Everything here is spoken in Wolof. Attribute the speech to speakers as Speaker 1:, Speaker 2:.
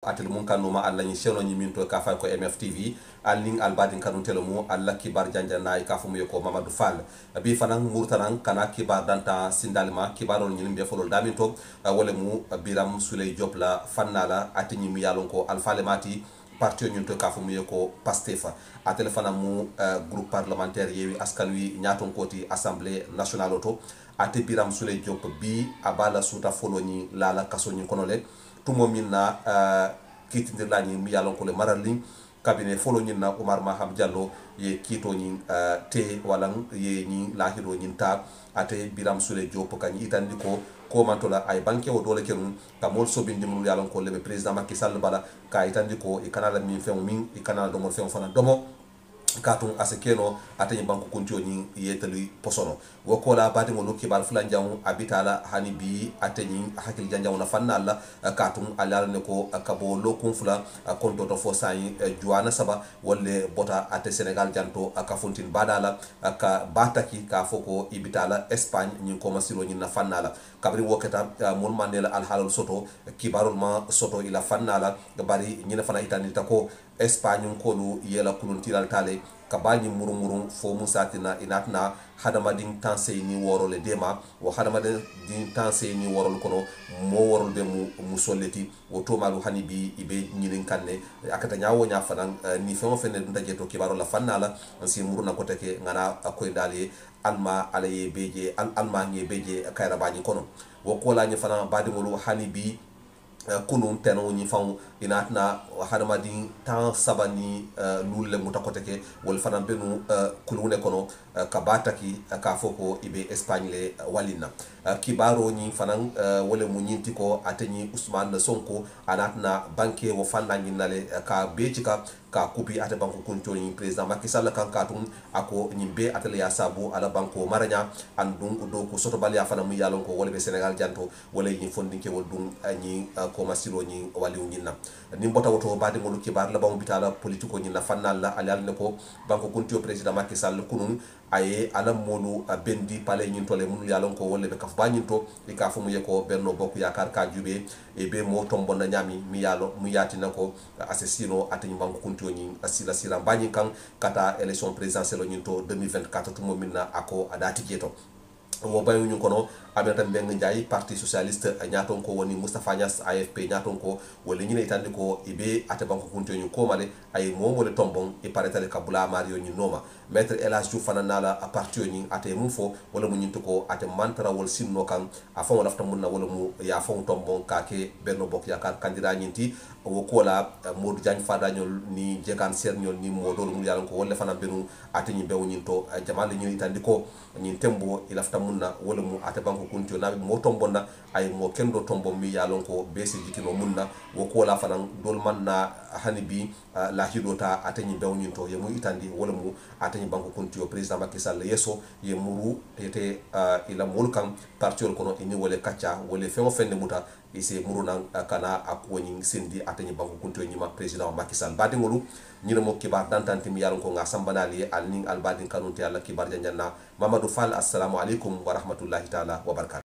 Speaker 1: atel mun kanuma alla ni cheno ni minto ka fa ko MFTV alning albadin kanu telemu alla kibar janjana ay ka fu mu ko Mamadou Fall bi fanan murtanan kana kibar danta sindalma kibarol ni be folol daminto wala mu biram sulay job la fannala atini mi yalon ko alfale mati parti ñun to kafu mu ko Pastefa a telefana mu groupe parlementaire yewi askan wi ñaton koti assemblée nationale auto ate biram sulay job bi abala suta folo ni lala kaso ni konole tumo minna kitindir lañi mi yalon ko le maralin cabinet folo ñin na Oumar Maham Diallo ye kito ñin te walang ye ñi lahiro ñin ta ate biram sulay job kañi itandi ko mantola ay banque o dole kenum ka mol sobindi mun yalon ko lebe président Macky Sall bala ka itandi ko e kanala min fem min e kanala do mo fem fana domo katum asekeno atani banko kuntio ni yetali posono wokola bati ngolo kibal fulan jamu abitala hani bi atani hakil janjamu na fannalla katum alal ne ko kabo lokun fula konto to fo sai juana saba wolle bota ate Senegal janto ka fontin badala ka bataki ka foko ibitala Espagne ni ko masiro ni na fannala kabri woketa mon mandela al halal soto kibarul ma soto ila fannala bari ni na fana itani tako Espagne ko lu yela kulun tilal tale kabani murumurun fo musatina inatna hadamadin tanse ni worole dema wo hadamadin tanse ni worol kono mo worol be mu musoleti wo to malu hanibi ibe nyilin kanne akata nyawo nya fanan ni femo fene dum tajeto kibaro la fannala si muruna ko take ngana akoy dali alma alaye beje alma ngi beje kayra bani kono wo ko la ni fanan badi mulu hanibi kunun teno ni faw inatna hadamadin tan sabani lulle mutakoteke wol fanan benu kulune kono kabataki ka foko ibe Espagne le walina kibaro ni fanan wole mu nyinti ko ateni Ousmane Sonko anatna banque wo fanangi nale ka bechika ka kupi ate banko kunto ni président Macky Sall kan katum ako nyimbe atele ya sabu ala banko maranya andum do ko soto bal ya fana mu yalon ko wole be Senegal janto wole ni fondinke wol dum ni ko masiro ni wali nyinna ni mbota woto bade ngolu kibar la bamu bitala politiko ni na fanal la alal ne ko banko kunto président Macky Sall kunun aye ala molu bendi pale nyin tole mun yalon ko wolle be kaf bañin to e ka fu mu yeko benno bokku yakar ka jube e be mo tombo na nyami mi yalo mu yati nako assassino atani banko kunto ni asila sila bañin kan kata élection présidentielle nyin to 2024 to mo minna ako adati jeto wo bayu ñu kono abeta mbeng njay parti socialiste ñaton ko woni Moustapha Niass AFP ñaton ko wala ñine itandi ko ibe ate banko kunto ñu ko male ay momo le tombon e paretale kabula mario ñu noma maître Elas Diouf fana nala a parti ñu ate mu fo wala mu ñinto ko ate mantara wol sinno kan a fon lafta mun na wala mu ya fon tombon ka ke benno bok yakar candidat ñinti wo ko la Modou Diagne Fada ñol ni jegan ser ñol ni modol mu yalan ko wala fana benu ate ñi bew ñinto jamal ñu itandi ko ñin tembo ilafta munna wala mu ate banko kunto na mo tombonna ay mo kendo tombo mi yalon ko besi jikino munna wo ko la fanan dol manna hanibi la hidota atani bewnyin to yemu itandi wala mu atani banko kunto président Macky Sall yeso ye muru ete ila mulkan partiol kono ini wala katcha wala femo fende muta ise muru nan kana akoni sendi atani banko kunto nyima président Macky Sall badi ngolu nyina mo kibar dantanti mi yalon ko nga sambanali alning albadin kanunti alla kibar janjanna Mamadou Fall assalamu alaikum wa rahmatullahi ta'ala wa barakatuh.